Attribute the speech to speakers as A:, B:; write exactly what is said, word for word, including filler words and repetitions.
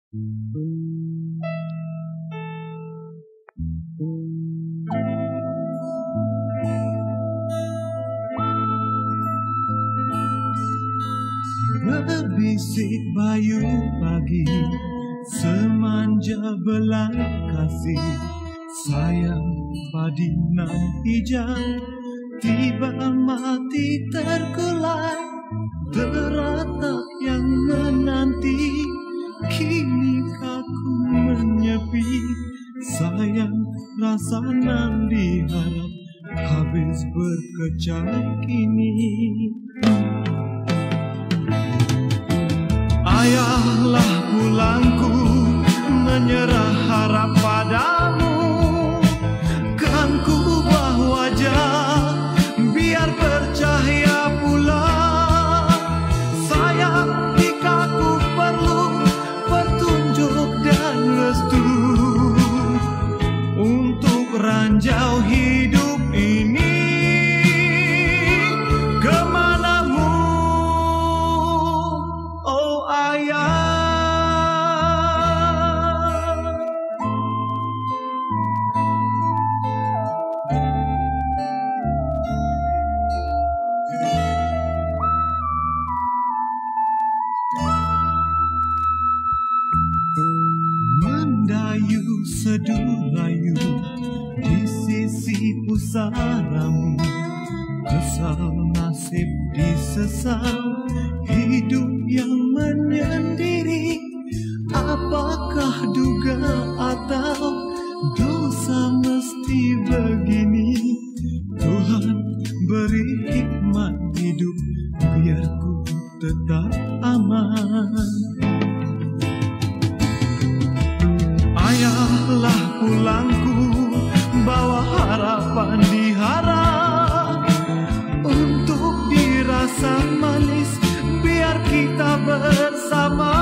A: Berbisik bayu pagi semanja belang kasih, sayang padi nan hijau tiba mati terkulai, teratap yang menanti kini kaku menyepi, sayang rasa nan diharap habis berkecai kini. Ayahlah pulangku menyerah harap padamu, kan ku ubah wajah biar bercahaya pula. Sayang jika ku perlu petunjuk dan restu untuk ranjau hidup ini. Mendayu seduh layu di sisi pusaramu, kesal nasib disesal hidup yang menyendiri. Apakah duga atau dosa mesti begini? Tuhan beri hikmat hidup biar ku tetap aman. Ayahlah pulangku bawa harapan diharap untuk dirasa manis biar kita bersama.